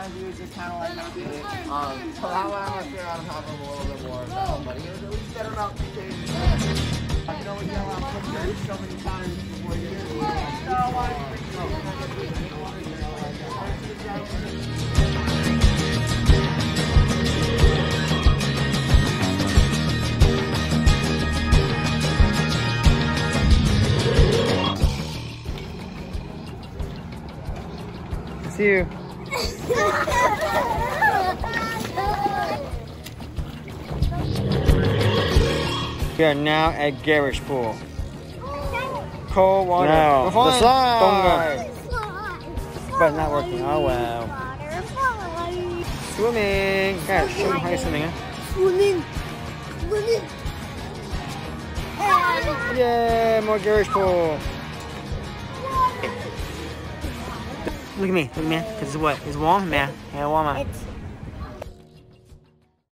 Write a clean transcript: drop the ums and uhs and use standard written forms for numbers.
kind of do is just kind of like not do it. So that one I'm going to figure out how to have a little bit more about, but he was at least better about contagious. You know when you yell out pictures so many times before you get it. No, why See you. We are now at Garish Pool. Cold water. No, the slide. But not working. Oh wow. Swimming. Guys, show them how you're swimming, huh? Swimming. Yay, more Garish Pool. Look at me, because it's what? It's warm? Yeah, warm. It's